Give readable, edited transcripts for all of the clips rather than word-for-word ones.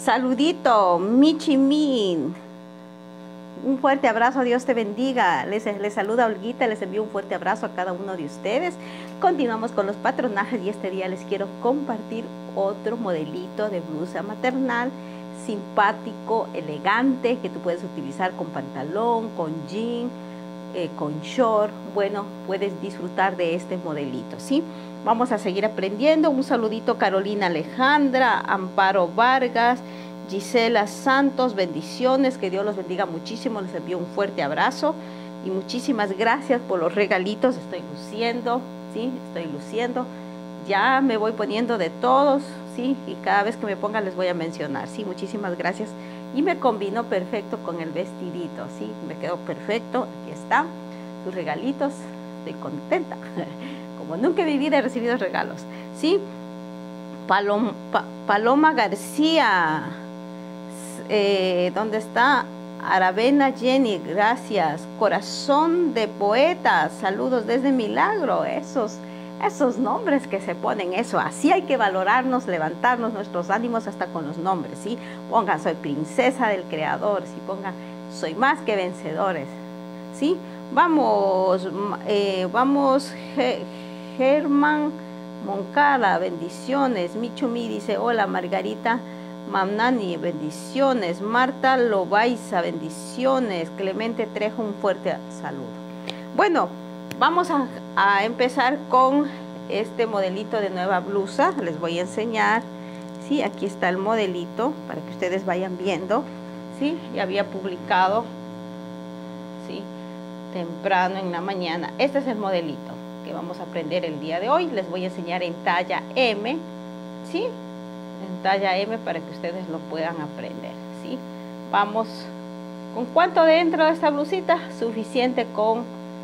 Saludito, Michi Min. Un fuerte abrazo, Dios te bendiga. Les saluda Olguita, les envío un fuerte abrazo a cada uno de ustedes. Continuamos con los patronajes y este día les quiero compartir otro modelito de blusa maternal simpático, elegante, que tú puedes utilizar con pantalón, con jean, con short. Bueno, puedes disfrutar de este modelito, ¿sí? Vamos a seguir aprendiendo. Un saludito Carolina Alejandra, Amparo Vargas, Gisela Santos, bendiciones, que Dios los bendiga muchísimo, les envío un fuerte abrazo y muchísimas gracias por los regalitos. Estoy luciendo, ¿sí? Estoy luciendo, ya me voy poniendo de todos, ¿sí? Y cada vez que me ponga les voy a mencionar, ¿sí? Muchísimas gracias y me combinó perfecto con el vestidito, ¿sí? Me quedó perfecto, aquí están sus regalitos, estoy contenta, como nunca en mi vida he recibido regalos, ¿sí? Paloma García, ¿dónde está? Aravena Jenny, gracias. Corazón de poeta, saludos desde Milagro. Esos nombres que se ponen, eso, así hay que valorarnos, levantarnos nuestros ánimos hasta con los nombres, ¿sí? Pongan, soy princesa del creador, ¿sí? Pongan, soy más que vencedores, ¿sí? Vamos, Germán Moncada, bendiciones. Michumi dice, hola Margarita Mamnani, bendiciones. Marta Lobaiza, bendiciones. Clemente Trejo, un fuerte saludo. Bueno, vamos a empezar con este modelito de nueva blusa. Les voy a enseñar, ¿sí? Aquí está el modelito para que ustedes vayan viendo, ¿sí? Ya había publicado, ¿sí? Temprano en la mañana. Este es el modelito que vamos a aprender el día de hoy. Les voy a enseñar en talla M, ¿sí? En talla M para que ustedes lo puedan aprender, ¿sí? Vamos, ¿con cuánto dentro de esta blusita? Suficiente con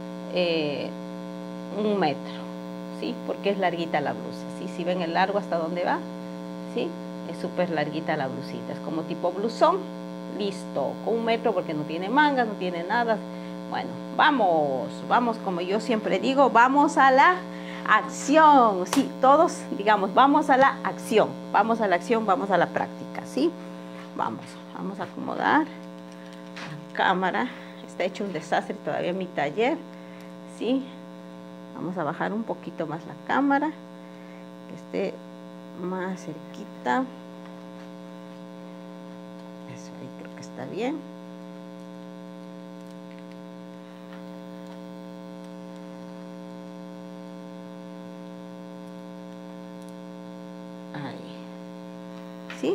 1 metro, ¿sí? Porque es larguita la blusa, ¿sí? Si ven el largo hasta dónde va, ¿sí? Es súper larguita la blusita, es como tipo blusón, listo, con 1 metro porque no tiene mangas, no tiene nada. Bueno, vamos, como yo siempre digo, vamos a la acción, sí, todos digamos, vamos a la acción, vamos a la acción, vamos a la práctica, ¿sí? Vamos a acomodar la cámara, está hecho un desastre todavía en mi taller, ¿sí? Vamos a bajar un poquito más la cámara, que esté más cerquita, eso ahí creo que está bien. ¿Sí?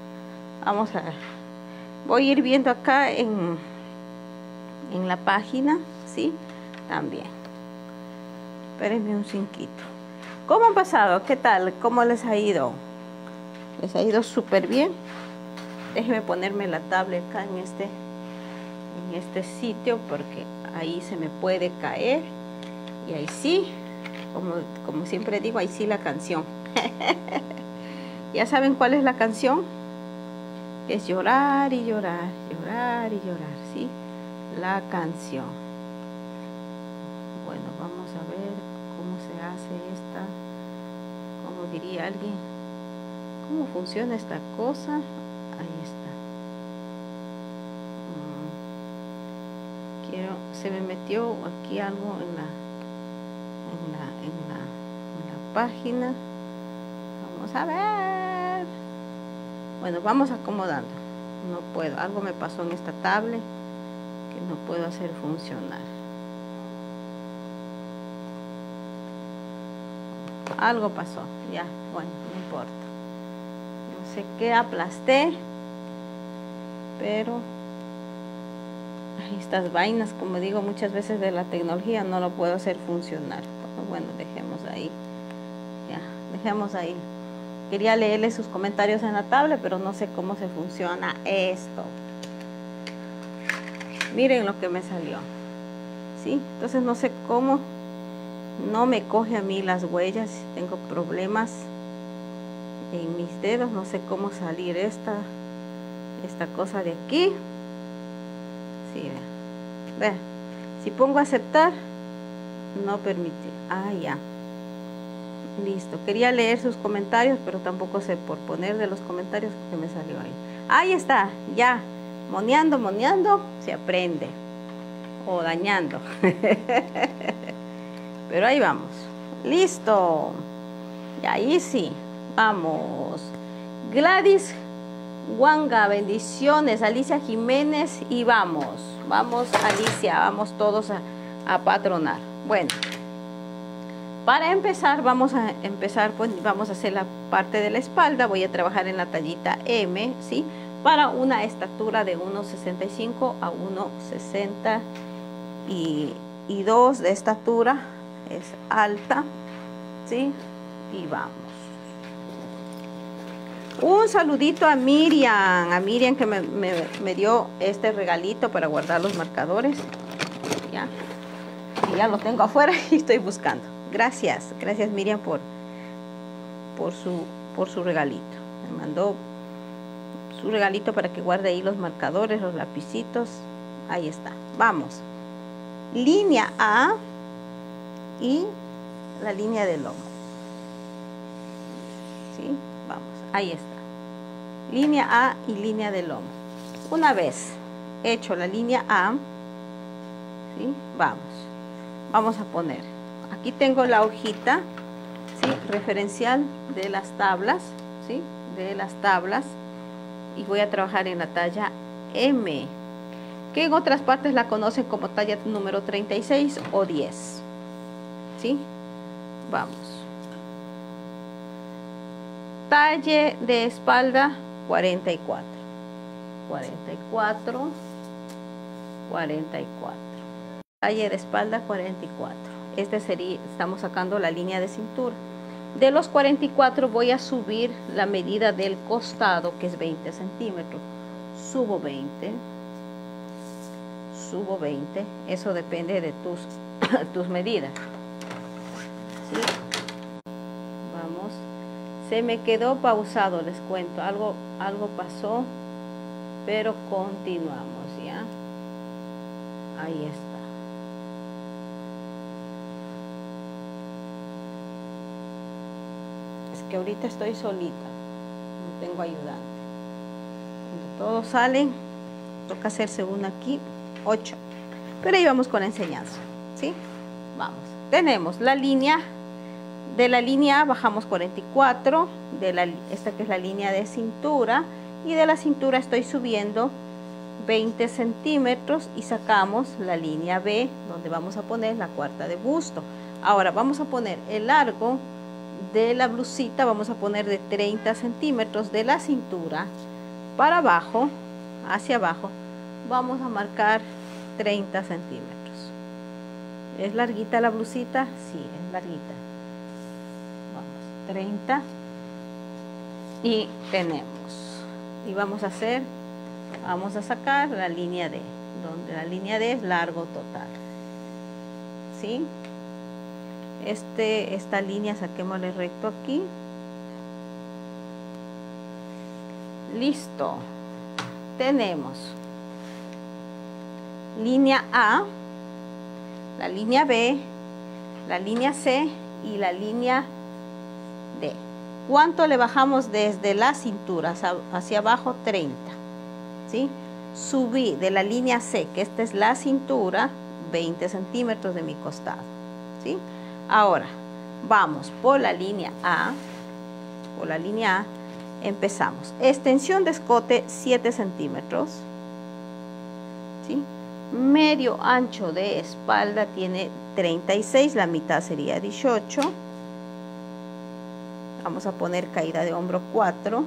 Voy a ir viendo acá en la página, ¿sí? También. Espérenme un cinquito. ¿Cómo han pasado? ¿Qué tal? ¿Cómo les ha ido? ¿Les ha ido súper bien? Déjenme ponerme la tablet acá en este sitio porque ahí se me puede caer. Y ahí sí, como siempre digo, ahí sí la canción. ¿Ya saben cuál es la canción? Es llorar y llorar, llorar y llorar, ¿sí? La canción. Bueno, vamos a ver cómo se hace esta, como diría alguien, cómo funciona esta cosa. Ahí está. Se me metió aquí algo en la página. Vamos a ver. Bueno, vamos acomodando. No puedo, algo me pasó en esta tablet que no puedo hacer funcionar. Algo pasó, ya, bueno, no importa. No sé qué aplasté, pero estas vainas, como digo muchas veces de la tecnología, no lo puedo hacer funcionar. Pero bueno, dejemos ahí. Ya, dejemos ahí. Quería leerle sus comentarios en la tablet, pero no sé cómo se funciona esto. Miren lo que me salió, ¿sí? Entonces no sé cómo, no me coge a mí las huellas, tengo problemas en mis dedos, no sé cómo salir esta cosa de aquí. Sí, vean, si pongo aceptar, no permite. Ah, ya. Listo, quería leer sus comentarios, pero tampoco sé por poner de los comentarios que me salió ahí. Ahí está, ya. Moneando, se aprende. O dañando. Pero ahí vamos. Listo. Y ahí sí. Vamos. Gladys Wanga, bendiciones. Alicia Jiménez y vamos. Vamos, Alicia, vamos todos a patronar. Bueno. Para empezar, vamos a hacer la parte de la espalda. Voy a trabajar en la tallita M, ¿sí? Para una estatura de 1,65 a 1,62 de estatura. Es alta, ¿sí? Y vamos. Un saludito a Miriam que me dio este regalito para guardar los marcadores. Ya, y ya los tengo afuera y estoy buscando. Gracias Miriam por su regalito. Me mandó su regalito para que guarde ahí los marcadores, los lapicitos. Ahí está. Vamos. Línea A y la línea del lomo. ¿Sí? Vamos. Ahí está. Línea A y línea del lomo. Una vez hecho la línea A, ¿sí? Vamos a poner. Aquí tengo la hojita, ¿sí? Referencial de las tablas, ¿sí? De las tablas. Y voy a trabajar en la talla M, que en otras partes la conocen como talla número 36 o 10. ¿Sí? Vamos. Talle de espalda 44. 44. Talle de espalda 44. Este sería, estamos sacando la línea de cintura. De los 44 voy a subir la medida del costado, que es 20 centímetros. Subo 20. Eso depende de tus medidas. ¿Sí? Vamos. Se me quedó pausado, les cuento. Algo pasó, pero continuamos, ¿ya? Ahí está. Que ahorita estoy solita, no tengo ayudante. Cuando todos salen, toca hacerse una aquí, 8. Pero ahí vamos con la enseñanza, ¿sí? Vamos. Tenemos la línea, de la línea A bajamos 44, esta que es la línea de cintura, y de la cintura estoy subiendo 20 centímetros y sacamos la línea B, donde vamos a poner la cuarta de busto. Ahora vamos a poner el largo de la blusita, vamos a poner de 30 centímetros de la cintura para abajo, hacia abajo, vamos a marcar 30 centímetros. ¿Es larguita la blusita? Sí, es larguita. Vamos, 30 y tenemos. Y vamos a sacar la línea D, donde la línea D es largo total. ¿Sí? Esta línea saquémosle recto aquí. Listo. Tenemos línea A, la línea B, la línea C y la línea D. ¿Cuánto le bajamos desde la cintura hacia abajo? 30. ¿Sí? Subí de la línea C, que esta es la cintura, 20 centímetros de mi costado. ¿Sí? Ahora, vamos por la línea A. Por la línea A, empezamos. Extensión de escote 7 centímetros. ¿Sí? Medio ancho de espalda tiene 36, la mitad sería 18. Vamos a poner caída de hombro 4.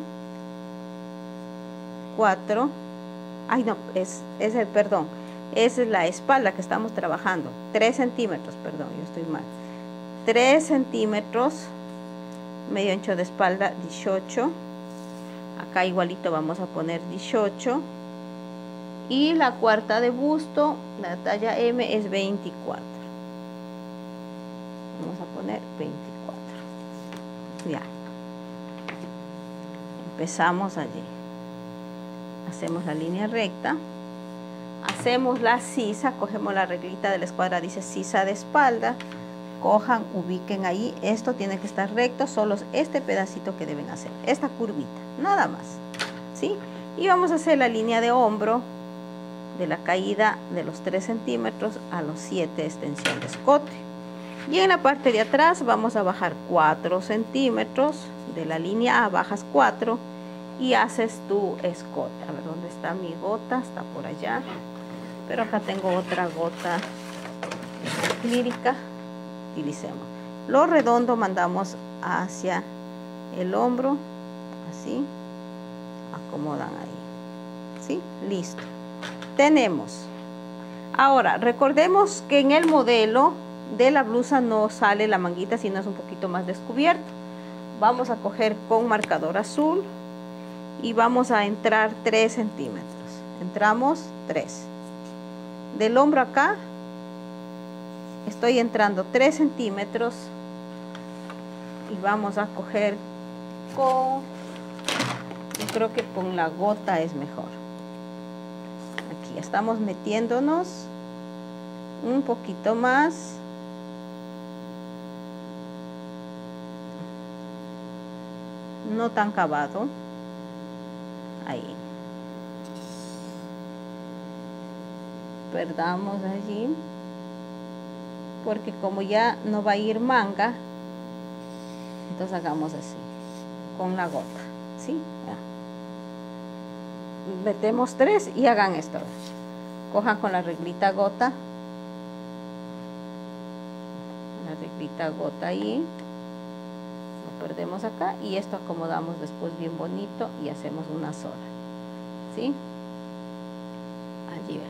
4. Ay, no, perdón. Esa es la espalda que estamos trabajando. 3 centímetros, perdón, yo estoy mal. 3 centímetros, medio ancho de espalda 18. Acá igualito vamos a poner 18. Y la cuarta de busto, la talla M, es 24. Vamos a poner 24. Ya. Empezamos allí. Hacemos la línea recta. Hacemos la sisa, cogemos la reglita de la escuadra, dice sisa de espalda. Cojan, ubiquen ahí, esto tiene que estar recto, solo este pedacito que deben hacer, esta curvita, nada más, ¿sí? Y vamos a hacer la línea de hombro de la caída de los 3 centímetros a los 7 extensión de escote. Y en la parte de atrás vamos a bajar 4 centímetros de la línea A, bajas 4 y haces tu escote. A ver, ¿dónde está mi gota? Está por allá, pero acá tengo otra gota acrílica. Utilicemos lo redondo, mandamos hacia el hombro, así, acomodan ahí, ¿sí? Listo, tenemos. Ahora recordemos que en el modelo de la blusa no sale la manguita, sino es un poquito más descubierto. Vamos a coger con marcador azul y vamos a entrar 3 centímetros. Entramos 3. Del hombro acá estoy entrando 3 centímetros y vamos a coger con, yo creo que con la gota es mejor. Aquí estamos metiéndonos un poquito más. No tan cavado. Ahí. Perdamos allí. Porque como ya no va a ir manga, entonces hagamos así, con la gota, ¿sí? Ya. Metemos 3 y hagan esto. Cojan con la reglita gota. La reglita gota ahí. Perdemos acá y esto acomodamos después bien bonito y hacemos una sola, ¿sí? Allí ven.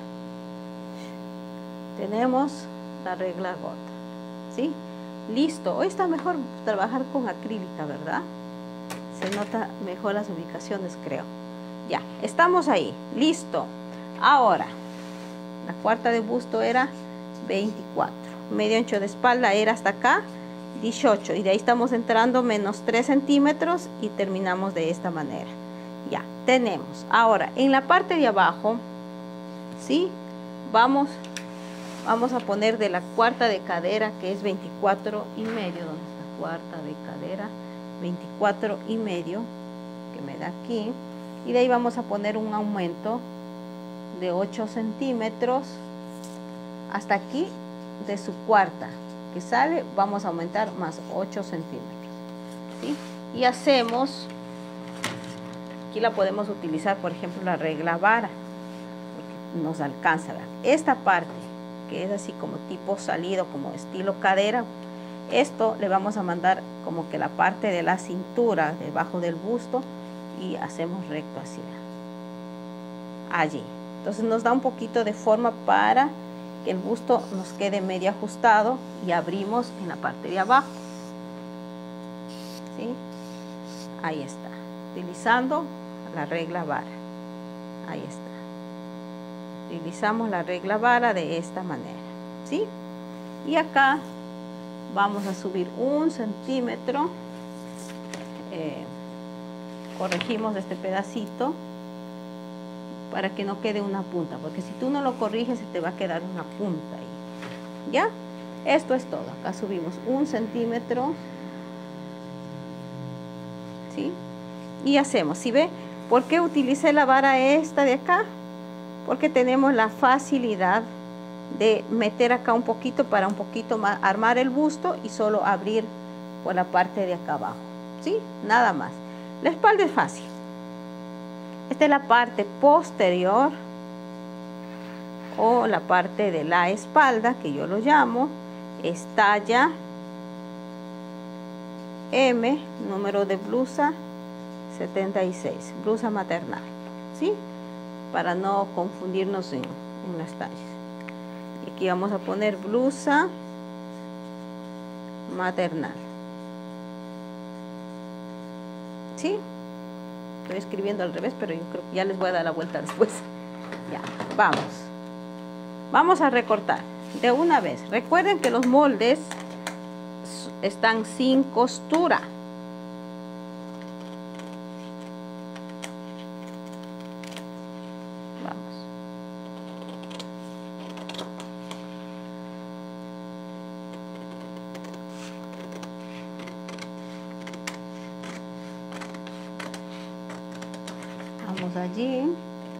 Tenemos la regla gota, ¿sí? Listo. Hoy está mejor trabajar con acrílica, ¿verdad? Se nota mejor las ubicaciones, creo. Ya, estamos ahí, listo. Ahora, la cuarta de busto era 24, medio ancho de espalda era hasta acá 18 y de ahí estamos entrando menos 3 centímetros y terminamos de esta manera. Ya tenemos. Ahora en la parte de abajo, ¿sí? Vamos a poner de la cuarta de cadera, que es 24 y medio. ¿Dónde está? Cuarta de cadera, 24 y medio, que me da aquí, y de ahí vamos a poner un aumento de 8 centímetros hasta aquí de su cuarta que sale. Vamos a aumentar más 8 centímetros, ¿sí? Y hacemos, aquí la podemos utilizar, por ejemplo, la regla vara, porque nos alcanza, ¿verdad? Esta parte que es así como tipo salido, como estilo cadera, esto le vamos a mandar como que la parte de la cintura debajo del busto y hacemos recto así, allí. Entonces nos da un poquito de forma para que el busto nos quede medio ajustado y abrimos en la parte de abajo, ¿sí? Ahí está, utilizando la regla vara. Ahí está. Utilizamos la regla vara de esta manera, ¿sí? Y acá vamos a subir 1 centímetro. Corregimos este pedacito para que no quede una punta, porque si tú no lo corriges se te va a quedar una punta ahí. ¿Ya? Esto es todo. Acá subimos 1 centímetro, ¿sí? Y hacemos, ¿sí ve? ¿Por qué utilicé la vara esta de acá? Porque tenemos la facilidad de meter acá un poquito para un poquito más armar el busto y solo abrir por la parte de acá abajo, ¿sí? Nada más. La espalda es fácil. Esta es la parte posterior o la parte de la espalda, que yo lo llamo, es talla M, número de blusa 76, blusa maternal, ¿sí? Para no confundirnos en las tallas. Y aquí vamos a poner blusa maternal, ¿sí? Estoy escribiendo al revés, pero yo creo que ya les voy a dar la vuelta después. Ya, vamos a recortar de una vez. Recuerden que los moldes están sin costura. Vamos allí.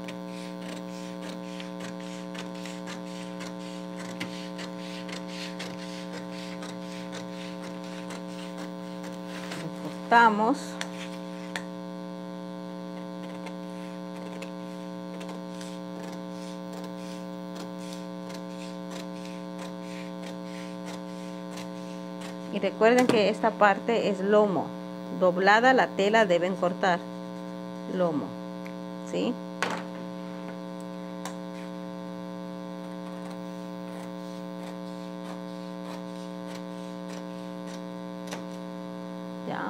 Recortamos. Y recuerden que esta parte es lomo. Doblada la tela deben cortar. Lomo. ¿Sí? Ya.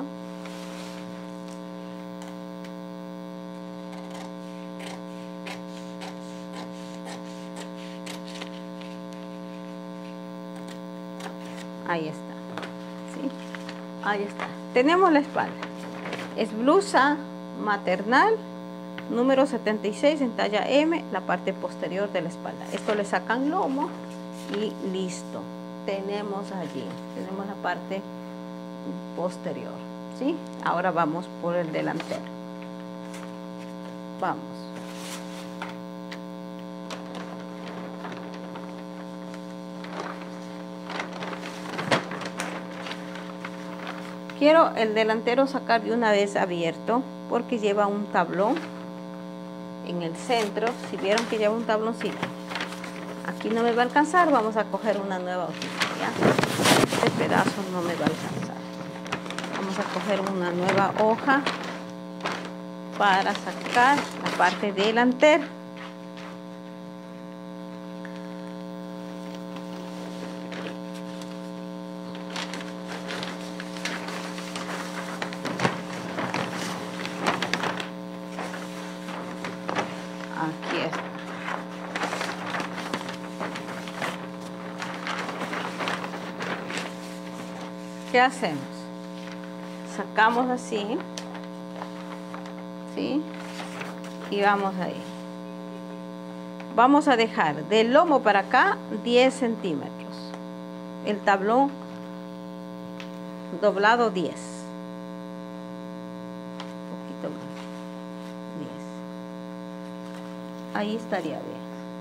Ahí está. ¿Sí? Ahí está. Tenemos la espalda. Es blusa maternal número 76 en talla M, la parte posterior de la espalda. Esto le sacan lomo y listo. Tenemos allí, tenemos la parte posterior, ¿sí? Ahora vamos por el delantero. Vamos. Quiero el delantero sacar de una vez abierto porque lleva un tablón en el centro. Si vieron que lleva un tabloncito, aquí no me va a alcanzar, vamos a coger una nueva hojita, ¿ya? Este pedazo no me va a alcanzar. Vamos a coger una nueva hoja para sacar la parte delantera. Aquí está. ¿Qué hacemos? Sacamos así, ¿sí? Y vamos ahí. Vamos a dejar del lomo para acá 10 centímetros. El tablón doblado 10. Un poquito más. 10. Ahí estaría bien.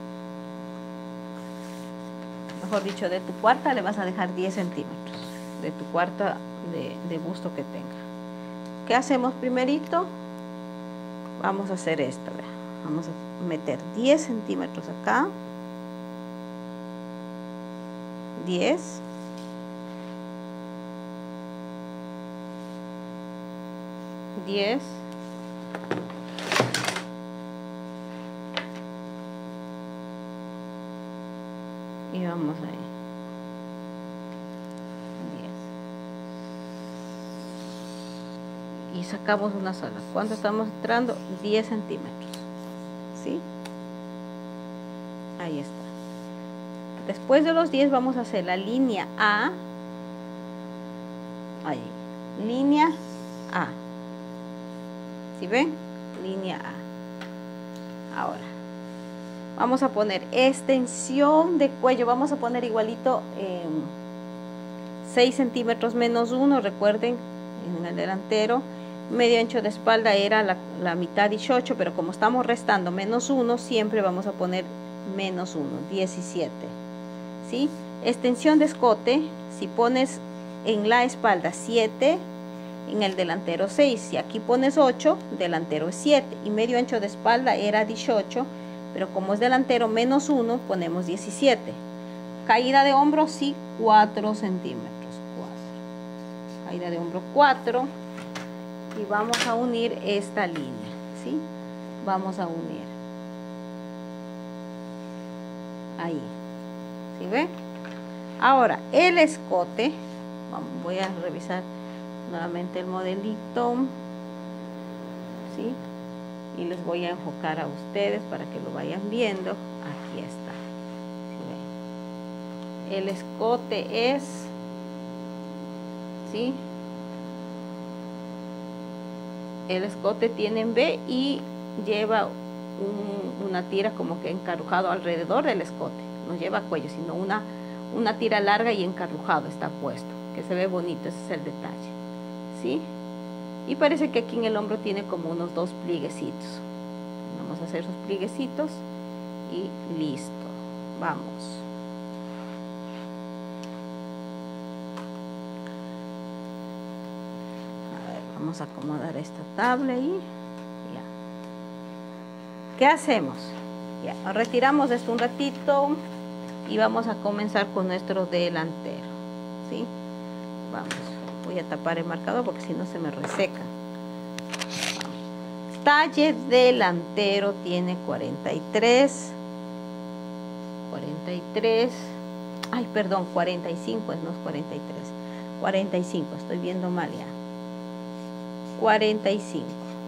Mejor dicho, de tu cuarta le vas a dejar 10 centímetros. De tu cuarta de busto que tenga. ¿Qué hacemos primerito? Vamos a hacer esto. ¿Ve? Vamos a meter 10 centímetros acá. 10. Y vamos ahí. 10. Y sacamos una sola. ¿Cuánto estamos entrando? 10 centímetros. ¿Sí? Ahí está. Después de los 10 vamos a hacer la línea A. Ahí. Línea A. ¿Sí ven? Línea A. Ahora. Vamos a poner extensión de cuello. Vamos a poner igualito 6 centímetros menos 1. Recuerden, en el delantero. Medio ancho de espalda era la mitad 18, pero como estamos restando menos 1, siempre vamos a poner menos 1, 17. ¿Sí? Extensión de escote, si pones en la espalda 7, en el delantero 6. Si aquí pones 8, delantero es 7. Y medio ancho de espalda era 18, pero como es delantero menos 1, ponemos 17. Caída de hombro, sí, 4 centímetros. 4. Caída de hombro 4. Y vamos a unir esta línea, ¿sí? Vamos a unir. Ahí. ¿Sí ve? Ahora, el escote. Voy a revisar nuevamente el modelito. ¿Sí? Y les voy a enfocar a ustedes para que lo vayan viendo. Aquí está. ¿Sí ven? El escote es... ¿Sí? El escote tiene en B y lleva una tira como que encarrujado alrededor del escote. No lleva cuello, sino una tira larga y encarrujado está puesto, que se ve bonito, ese es el detalle. ¿Sí? Y parece que aquí en el hombro tiene como unos 2 plieguecitos. Vamos a hacer sus plieguecitos y listo. Vamos. A ver, vamos a acomodar esta tabla ahí. Ya. ¿Qué hacemos? Ya, nos retiramos de esto un ratito y vamos a comenzar con nuestro delantero, ¿sí? Vamos, voy a tapar el marcador porque si no se me reseca. Talle delantero tiene 43, ay perdón, 45, no es 43, 45, estoy viendo mal ya. 45,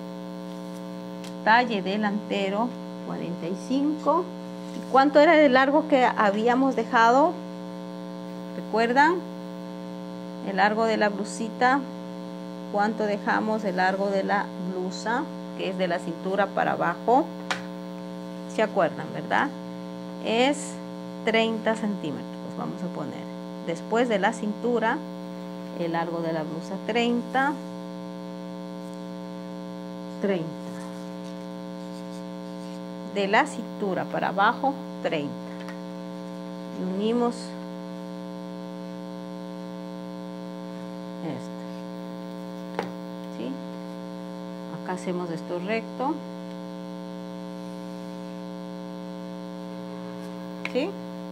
talle delantero 45. ¿Y cuánto era de largo que habíamos dejado? ¿Recuerdan? El largo de la blusita. ¿Cuánto dejamos el largo de la blusa? Que es de la cintura para abajo. ¿Se acuerdan, verdad? Es 30 centímetros. Vamos a poner. Después de la cintura, el largo de la blusa 30. De la cintura para abajo 30 y unimos esto, ¿sí? Acá hacemos esto recto, ¿sí?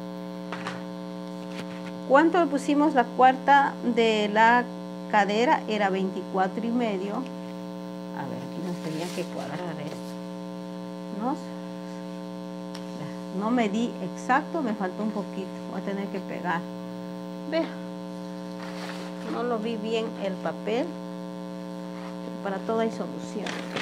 ¿Cuánto le pusimos la cuarta de la cadera? Era 24 y medio. A ver, aquí nos tenía que cuadrar esto. No medí exacto, me faltó un poquito. Voy a tener que pegar. Vea, no lo vi bien el papel. Pero para todo hay solución.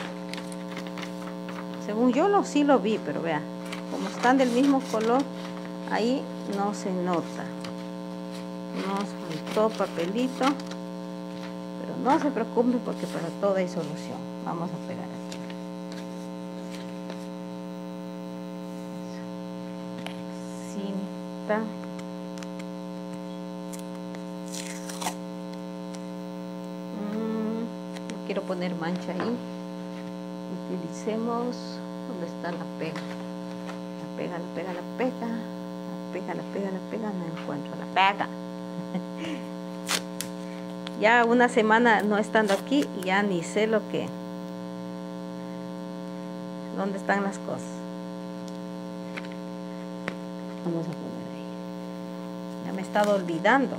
Según yo sí lo vi, pero vea, como están del mismo color, ahí no se nota. Nos faltó papelito, pero no se preocupe porque para todo hay solución. Vamos a pegar aquí. Cinta. No quiero poner mancha ahí. Utilicemos, ¿dónde está la pega? La pega, la pega, la pega. La pega, la pega, la pega. No encuentro la pega. Ya una semana no estando aquí y ya ni sé lo que, dónde están las cosas. Vamos a poner ahí. Ya me he estado olvidando.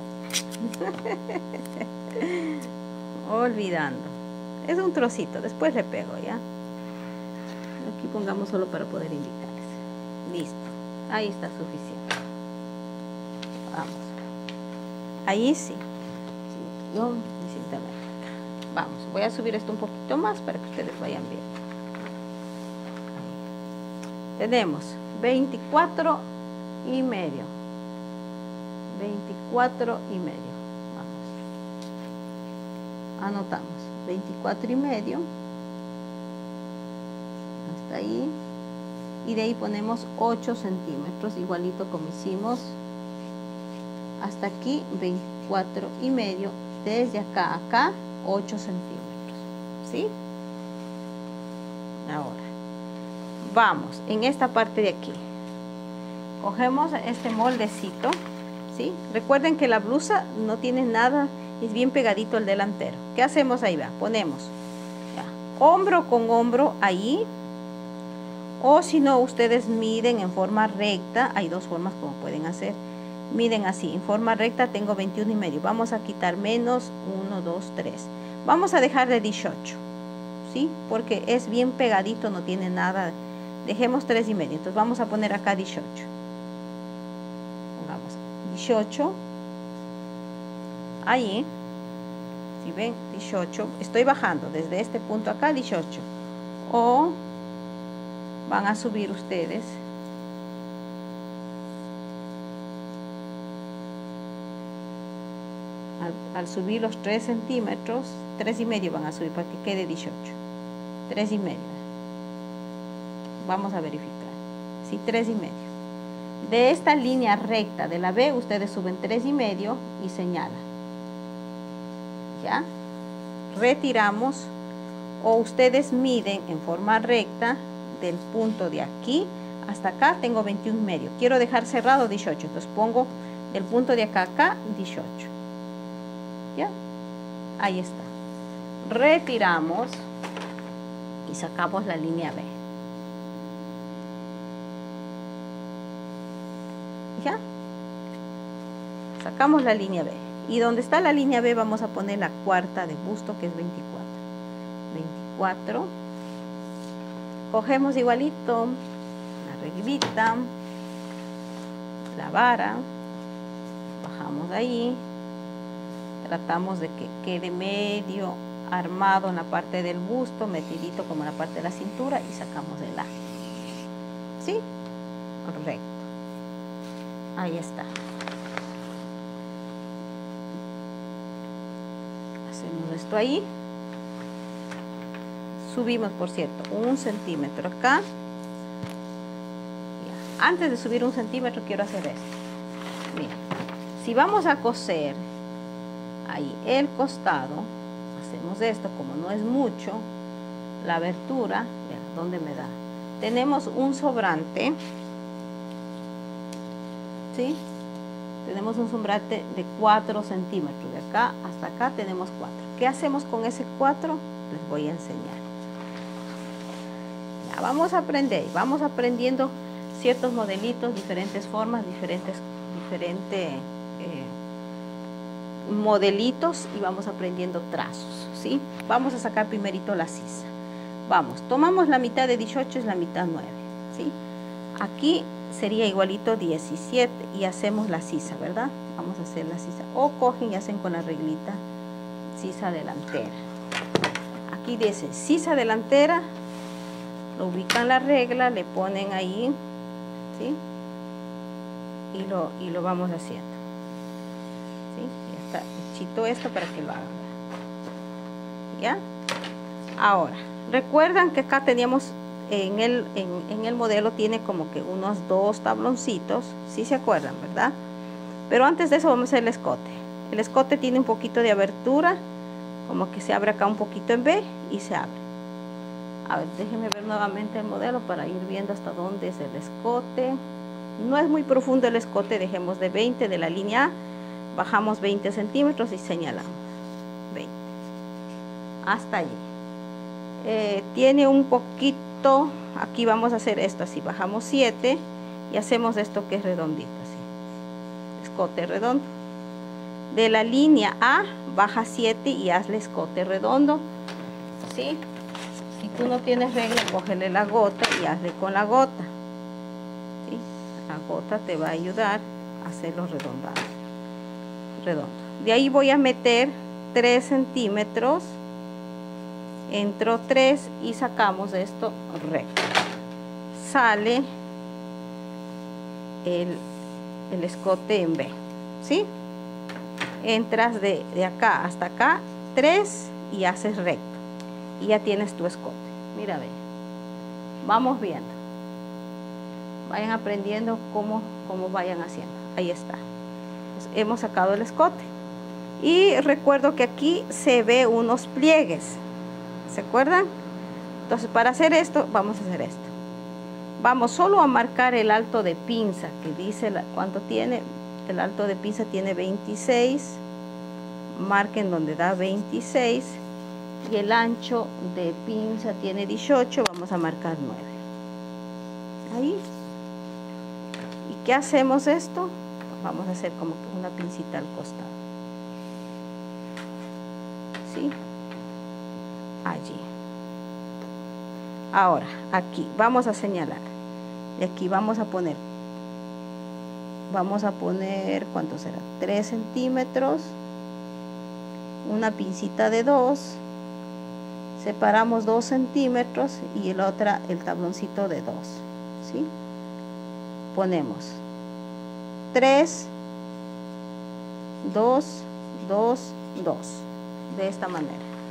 Olvidando. Es un trocito, después le pego ya. Aquí pongamos solo para poder indicarles. Listo. Ahí está suficiente. Vamos. Ahí sí. Yo vamos, voy a subir esto un poquito más para que ustedes vayan viendo. Tenemos 24 y medio. 24 y medio. Vamos. Anotamos 24 y medio. Hasta ahí. Y de ahí ponemos 8 centímetros, igualito como hicimos. Hasta aquí 24 y medio. Desde acá a acá 8 centímetros. ¿Sí? Ahora vamos en esta parte de aquí. Cogemos este moldecito, ¿sí? Recuerden que la blusa no tiene nada, es bien pegadito el delantero. ¿Qué hacemos ahí? Va, ponemos ya, hombro con hombro ahí, o si no, ustedes miden en forma recta. Hay dos formas como pueden hacer. Miden así, en forma recta tengo 21 y medio. Vamos a quitar menos 1, 2, 3. Vamos a dejar de 18, ¿sí? Porque es bien pegadito, no tiene nada. Dejemos 3 y medio. Entonces vamos a poner acá 18. Pongamos 18. Ahí, si ven, 18. Estoy bajando desde este punto acá 18. O van a subir ustedes. Al subir los 3 centímetros, 3 y medio van a subir para que quede 18. 3 y medio. Vamos a verificar. Sí, 3 y medio. De esta línea recta de la B, ustedes suben 3 y medio y señalan. ¿Ya? Retiramos. O ustedes miden en forma recta del punto de aquí hasta acá tengo 21 y medio. Quiero dejar cerrado 18, entonces pongo del punto de acá a acá 18. ¿Ya? Ahí está. Retiramos y sacamos la línea B. ¿Ya? Sacamos la línea B. Y donde está la línea B vamos a poner la cuarta de busto, que es 24. 24. Cogemos igualito la reglita, la vara, bajamos de ahí, tratamos de que quede medio armado en la parte del busto, metidito como en la parte de la cintura, y sacamos el A. ¿Sí? Correcto. Ahí está. Hacemos esto ahí. Subimos, por cierto, 1 centímetro acá. Ya. Antes de subir 1 centímetro quiero hacer esto. Mira, si vamos a coser ahí el costado, hacemos esto, como no es mucho, la abertura, mira, ¿dónde me da? Tenemos un sobrante, ¿sí? Tenemos un sobrante de 4 centímetros, de acá hasta acá tenemos 4. ¿Qué hacemos con ese 4? Les voy a enseñar. Ya vamos a aprender, vamos aprendiendo ciertos modelitos, diferentes formas, diferentes modelitos, y vamos aprendiendo trazos, ¿sí? Vamos a sacar primerito la sisa. Vamos, tomamos la mitad de 18, es la mitad 9, ¿sí? Aquí sería igualito 17 y hacemos la sisa, ¿verdad? Vamos a hacer la sisa, o cogen y hacen con la reglita sisa delantera. Aquí dice sisa delantera, lo ubican la regla, le ponen ahí, ¿sí? Y lo vamos haciendo, ¿sí? Ya está hechito esto para que lo hagan, ¿ya? Ahora, recuerdan que acá teníamos en el modelo, tiene como que unos 2 tabloncitos, ¿sí se acuerdan, verdad? Pero antes de eso vamos a hacer el escote. El escote tiene un poquito de abertura, como que se abre acá un poquito en B y se abre. A ver, déjenme ver nuevamente el modelo para ir viendo hasta dónde es el escote. No es muy profundo el escote, dejemos de 20 de la línea A, bajamos 20 centímetros y señalamos 20 hasta allí. Tiene un poquito, aquí vamos a hacer esto así, bajamos 7 y hacemos esto que es redondito, así, escote redondo. De la línea A baja 7 y hazle escote redondo, ¿sí? Si tú no tienes regla, cógele la gota y hazle con la gota, ¿sí? La gota te va a ayudar a hacerlo redondo. De ahí voy a meter 3 centímetros, entro 3 y sacamos esto recto. Sale el escote en B, ¿sí? Entras de acá hasta acá 3 y haces recto y ya tienes tu escote. Mira, ve, vamos viendo, vayan aprendiendo cómo vayan haciendo. Ahí está. Pues hemos sacado el escote y recuerdo que aquí se ve unos pliegues, ¿se acuerdan? Entonces, para hacer esto vamos a hacer esto. Vamos solo a marcar el alto de pinza, que dice cuánto tiene. El alto de pinza tiene 26, marquen donde da 26, y el ancho de pinza tiene 18, vamos a marcar 9. Ahí. ¿Y qué hacemos esto? Vamos a hacer como que una pincita al costado, ¿sí? Allí. Ahora, aquí vamos a señalar. Y aquí vamos a poner, ¿cuánto será? 3 centímetros, una pincita de 2, separamos 2 centímetros y el tabloncito de 2, ¿sí? Ponemos 3, 2, 2, 2, de esta manera.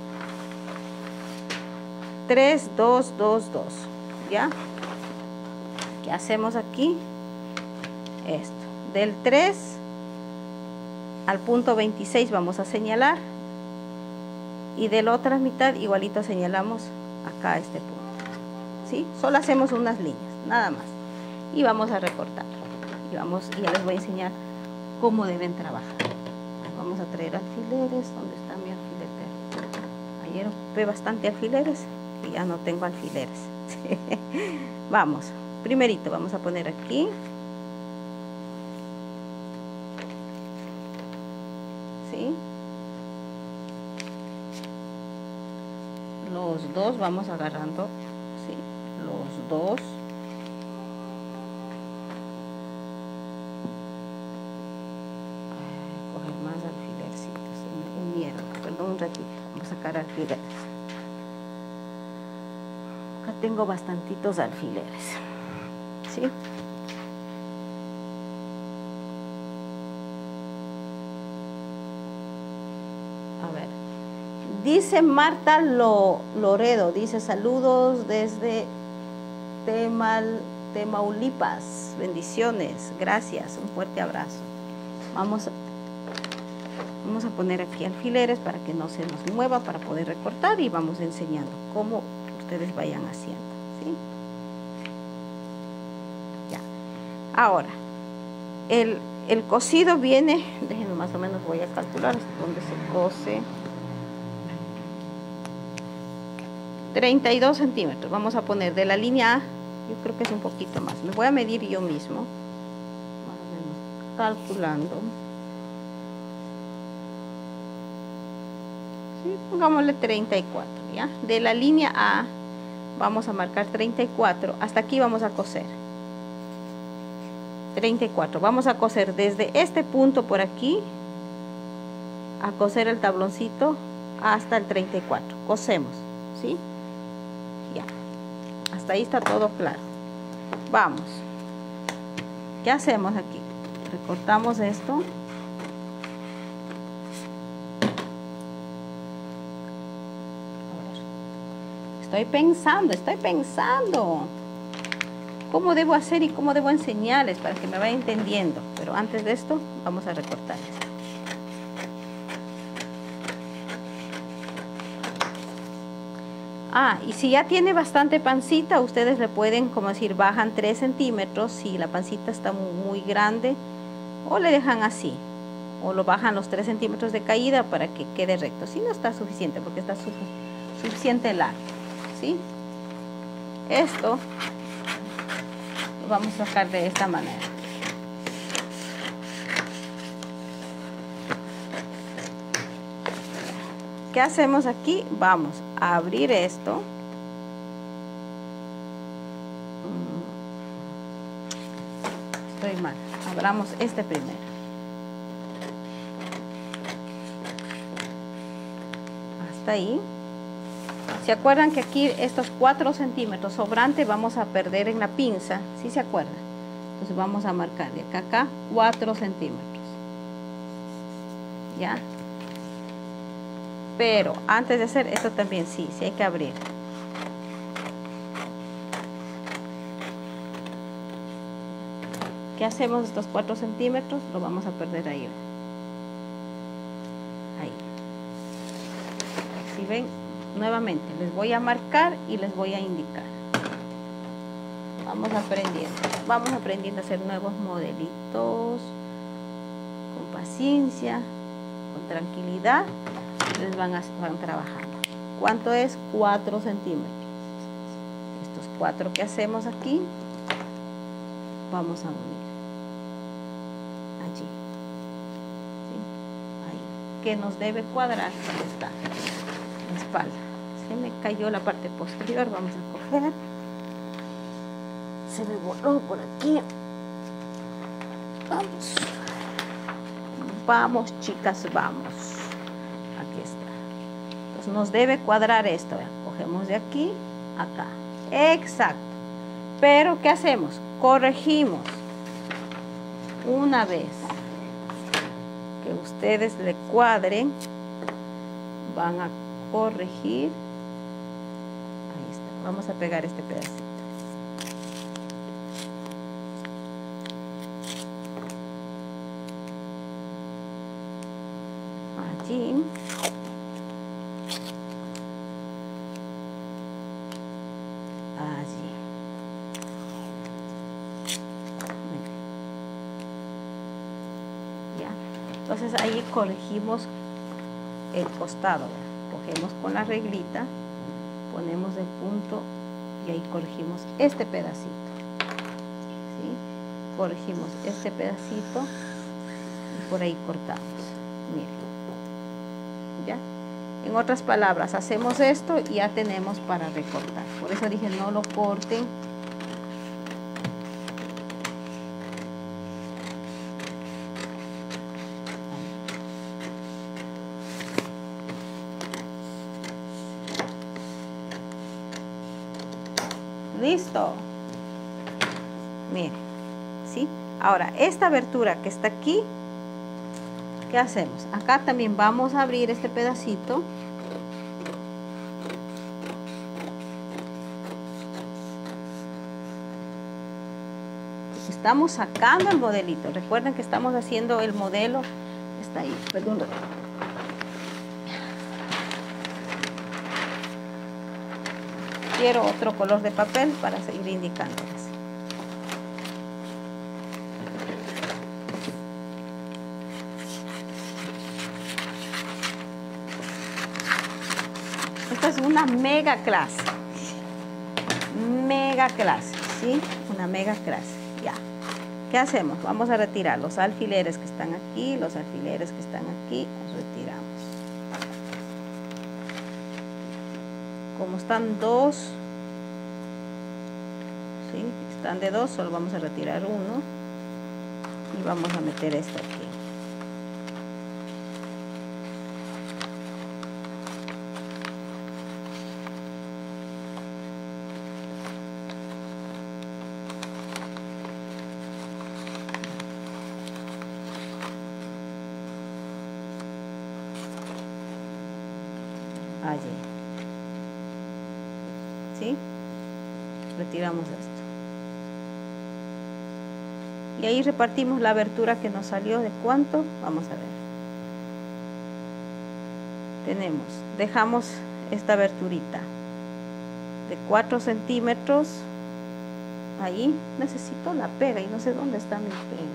3, 2, 2, 2, ¿ya? ¿Qué hacemos aquí? Esto. Del 3 al punto 26 vamos a señalar. Y de la otra mitad igualito señalamos acá este punto, ¿sí? Solo hacemos unas líneas, nada más. Y vamos a recortar. Y ya les voy a enseñar cómo deben trabajar. Vamos a traer alfileres. ¿Dónde está mi alfiletero? Ayer ocupé bastante alfileres y ya no tengo alfileres. Vamos, primerito vamos a poner aquí. ¿Sí? Los dos vamos agarrando, ¿sí? Los dos. Coger más alfilercitos, se me unieron. Perdón un ratito, vamos a sacar alfileres. Acá tengo bastantitos alfileres, ¿sí? A ver, dice Marta Loredo, dice saludos desde Tamaulipas, bendiciones, gracias, un fuerte abrazo. Vamos a poner aquí alfileres para que no se nos mueva, para poder recortar, y vamos enseñando cómo ustedes vayan haciendo, ¿sí? Ya. Ahora, el cosido viene, déjenme más o menos, voy a calcular dónde se cose. 32 centímetros. Vamos a poner de la línea A, yo creo que es un poquito más. Me voy a medir yo mismo, más o menos, calculando. ¿Sí? Pongámosle 34, ¿ya? De la línea A vamos a marcar 34. Hasta aquí vamos a coser. 34. Vamos a coser desde este punto por aquí, a coser el tabloncito hasta el 34. Cosemos, ¿sí? Ya. Hasta ahí está todo claro. Vamos. ¿Qué hacemos aquí? Recortamos esto. Estoy pensando cómo debo hacer y cómo debo enseñarles para que me vayan entendiendo. Pero antes de esto, vamos a recortar esto. Ah, y si ya tiene bastante pancita, ustedes le pueden, como decir, bajan 3 centímetros si la pancita está muy grande, o le dejan así, o lo bajan los 3 centímetros de caída para que quede recto. Si no está suficiente, porque está suficiente largo, ¿sí? Esto lo vamos a sacar de esta manera. ¿Qué hacemos aquí? Vamos a abrir esto. Estoy mal. Abramos este primero. Hasta ahí. ¿Se acuerdan que aquí estos 4 centímetros sobrante vamos a perder en la pinza? ¿Sí se acuerdan? Entonces vamos a marcar de acá a acá 4 centímetros. ¿Ya? Pero antes de hacer esto también sí hay que abrir. ¿Qué hacemos estos 4 centímetros? Lo vamos a perder ahí. Ahí. Si ven, nuevamente les voy a marcar y les voy a indicar. Vamos aprendiendo a hacer nuevos modelitos con paciencia, con tranquilidad. Ustedes van trabajando. ¿Cuánto es? 4 centímetros. Estos 4 que hacemos aquí, vamos a unir allí, ¿sí? Ahí, que nos debe cuadrar. Ahí está la espalda. Se me cayó la parte posterior, vamos a coger. Se me borró por aquí. Vamos chicas, vamos. Aquí está. Entonces nos debe cuadrar esto. Cogemos de aquí a acá. Exacto. Pero ¿qué hacemos? Corregimos. Una vez que ustedes le cuadren, van a corregir. Ahí está. Vamos a pegar este pedacito. Allí. Allí. Entonces ahí corregimos el costado, ¿verdad? Cogemos con la reglita, ponemos el punto y ahí corregimos este pedacito, ¿sí? Corregimos este pedacito y por ahí cortamos. Miren, ¿ya? En otras palabras, hacemos esto y ya tenemos para recortar. Por eso dije no lo corten. Listo. Miren, ¿sí? Ahora, esta abertura que está aquí, ¿qué hacemos? Acá también vamos a abrir este pedacito. Estamos sacando el modelito. Recuerden que estamos haciendo el modelo. Está ahí, perdón. Quiero otro color de papel para seguir indicándoles. Esta es una mega clase. Mega clase, ¿sí? Una mega clase, ya. ¿Qué hacemos? Vamos a retirar los alfileres que están aquí, los alfileres que están aquí, los retiramos. Como están dos, ¿sí? Están de dos, solo vamos a retirar uno y vamos a meter esto aquí. Allí, ¿sí? Retiramos esto y ahí repartimos la abertura que nos salió. ¿De cuánto? Vamos a ver. Tenemos, dejamos esta aberturita de 4 centímetros. Ahí necesito la pega y no sé dónde está mi pega.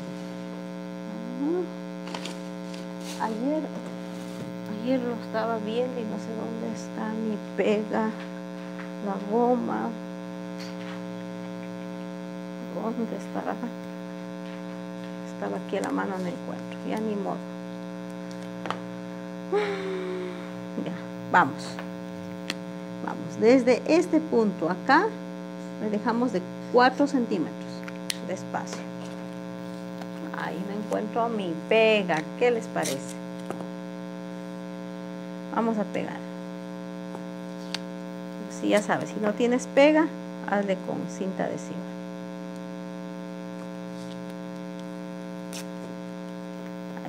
Ayer lo estaba viendo y no sé dónde está mi pega, la goma. ¿Dónde estará? Estaba aquí a la mano, no encuentro, ya ni modo. Ya, vamos. Desde este punto acá, le dejamos de 4 centímetros de espacio. Ahí no encuentro mi pega, ¿qué les parece? Vamos a pegar. Si ya sabes, si no tienes pega, hazle con cinta adhesiva. Ahí.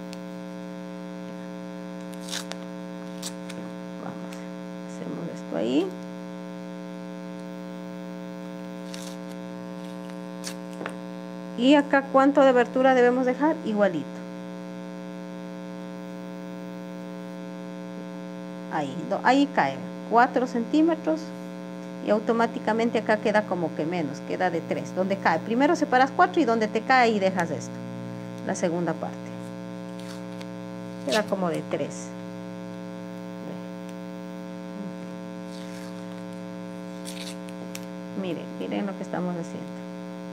Vamos, hacemos esto ahí. Y acá, ¿cuánto de abertura debemos dejar? Igualito. Ahí cae 4 centímetros y automáticamente acá queda como que menos, queda de 3. Donde cae, primero separas 4 y donde te cae y dejas esto, la segunda parte. Queda como de 3. Miren lo que estamos haciendo.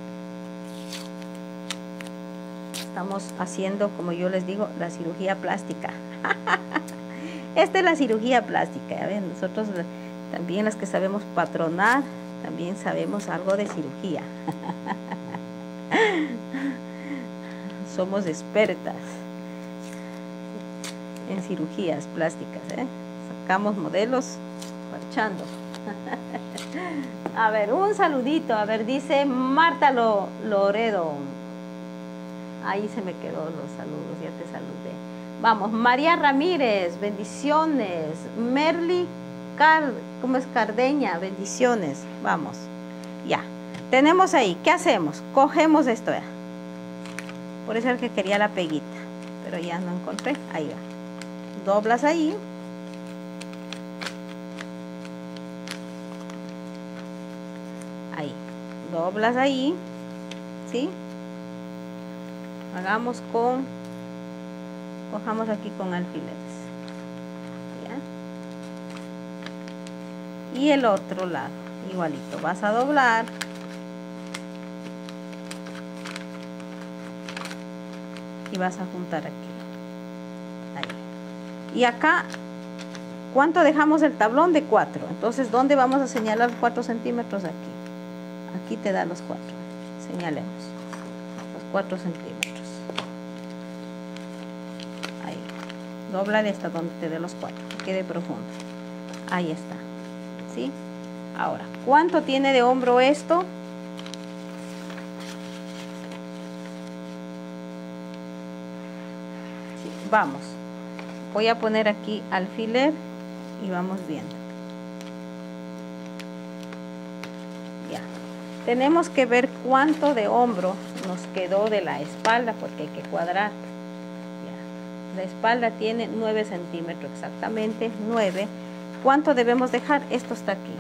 Estamos haciendo, como yo les digo, la cirugía plástica. Esta es la cirugía plástica, ya ven, nosotros también las que sabemos patronar, también sabemos algo de cirugía. Somos expertas en cirugías plásticas, ¿eh? Sacamos modelos parchando. A ver, un saludito, a ver, dice Marta Loredo. Ahí se me quedó los saludos, ya te saludé. Vamos, María Ramírez, bendiciones. Merly ¿cómo es? Cardeña, bendiciones. Vamos, ya. Tenemos ahí, ¿qué hacemos? Cogemos esto ya. Por eso es que quería la peguita, pero ya no encontré. Ahí va. Doblas ahí. Ahí. Doblas ahí. ¿Sí? Hagamos con cojamos aquí con alfileres. ¿Ya? Y el otro lado igualito, vas a doblar y vas a juntar aquí. Ahí. Y acá, ¿cuánto dejamos el tablón? De 4. Entonces, ¿dónde vamos a señalar 4 centímetros? Aquí. Aquí te da los 4. Señalemos los 4 centímetros. Ahí. Dóblale hasta donde te dé los 4. Que quede profundo. Ahí está. ¿Sí? Ahora, ¿cuánto tiene de hombro esto? Sí, vamos. Voy a poner aquí alfiler y vamos viendo. Ya. Tenemos que ver cuánto de hombro nos quedó de la espalda porque hay que cuadrar. Ya. La espalda tiene 9 centímetros exactamente, 9. ¿Cuánto debemos dejar? Esto está aquí.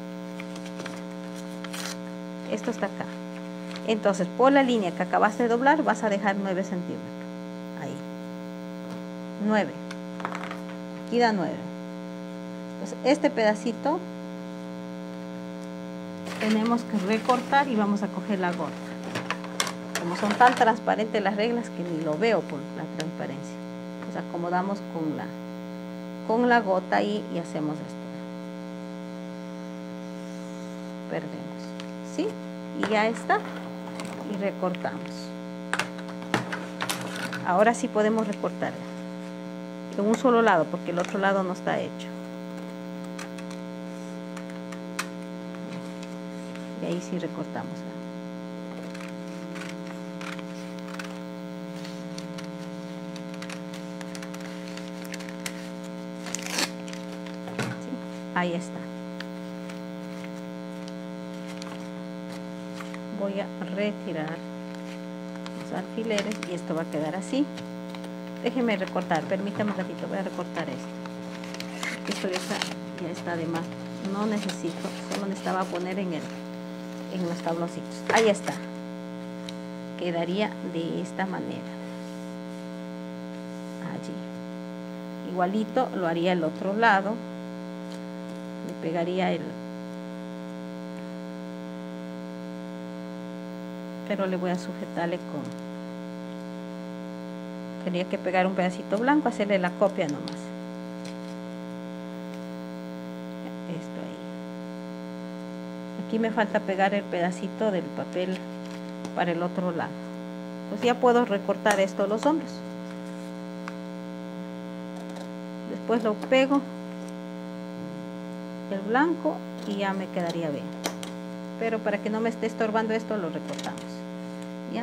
Esto está acá. Entonces, por la línea que acabaste de doblar, vas a dejar 9 centímetros. Ahí. 9. Aquí da 9. Entonces, este pedacito tenemos que recortar y vamos a coger la gota. Como son tan transparentes las reglas que ni lo veo por la transparencia. Pues acomodamos con la gota ahí y hacemos esto. Perdemos. ¿Sí? Y ya está. Y recortamos. Ahora sí podemos recortar en un solo lado porque el otro lado no está hecho. Y ahí sí recortamos. ¿Sí? Ahí está. Voy a retirar los alfileres y esto va a quedar así. Déjenme recortar, permítame un ratito, voy a recortar esto ya está de más, no necesito, solo necesitaba poner en los tabloncitos. Ahí está, quedaría de esta manera. Allí igualito lo haría el otro lado, le pegaría pero le voy a sujetarle tenía que pegar un pedacito blanco, hacerle la copia nomás. Esto ahí. Aquí me falta pegar el pedacito del papel para el otro lado. Pues ya puedo recortar esto los hombros. Después lo pego el blanco y ya me quedaría bien. Pero para que no me esté estorbando esto lo recortamos. ¿Ya?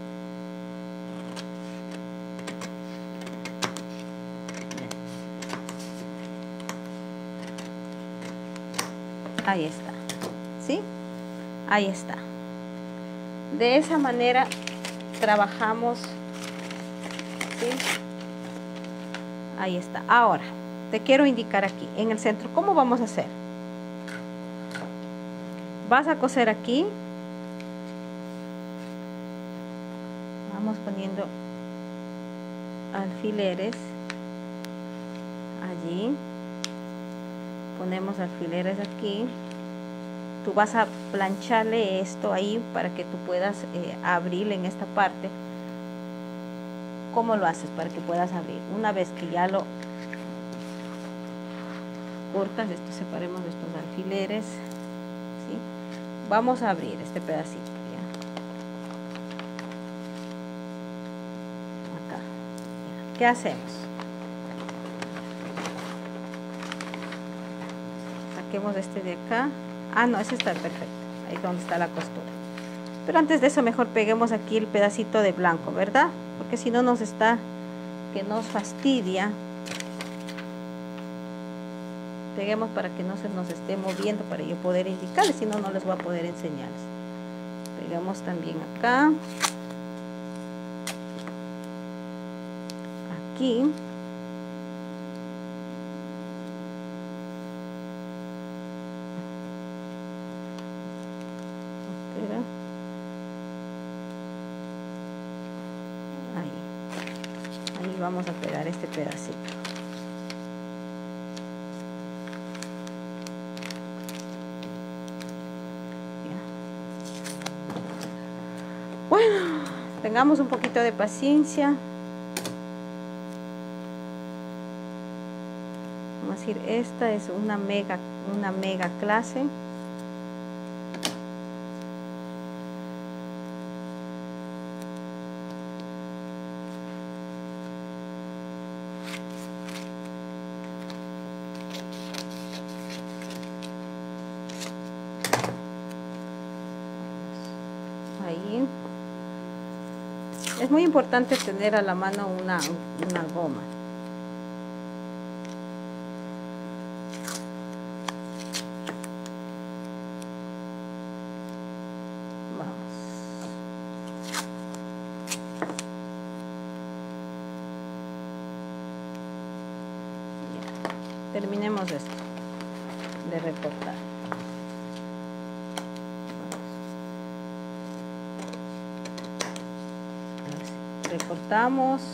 Ahí está. ¿Sí? Ahí está. De esa manera trabajamos. ¿Sí? Ahí está. Ahora, te quiero indicar aquí, en el centro, ¿cómo vamos a hacer? Vas a coser aquí. Vamos poniendo alfileres allí. Ponemos alfileres aquí. Tú vas a plancharle esto ahí para que tú puedas abrir en esta parte. ¿Cómo lo haces? Para que puedas abrir. Una vez que ya lo cortas, separemos estos alfileres. ¿Sí? Vamos a abrir este pedacito. ¿Ya? Acá. ¿Qué hacemos? Saquemos este de acá. Ah, no, ese está perfecto. Ahí es donde está la costura. Pero antes de eso, mejor peguemos aquí el pedacito de blanco, ¿verdad? Porque si no nos fastidia. Peguemos para que no se nos esté moviendo, para yo poder indicarles, si no, no les voy a poder enseñar. Pegamos también acá. Aquí. Ahí vamos a pegar este pedacito. Bueno, tengamos un poquito de paciencia. Vamos a decir, esta es una mega clase. Ahí. Es muy importante tener a la mano una goma. Vamos. Ya. Terminemos esto de recortar. Recortamos,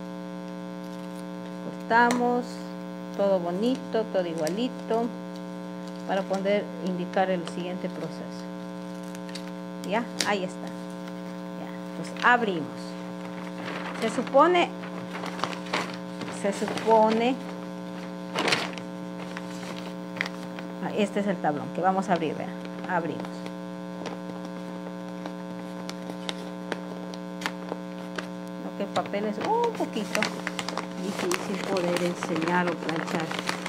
cortamos, todo bonito, todo igualito, para poder indicar el siguiente proceso. Ya, ahí está. Ya, pues abrimos. Se supone, este es el tablón que vamos a abrir, vean, abrimos. El papel es un poquito difícil poder enseñar o planchar.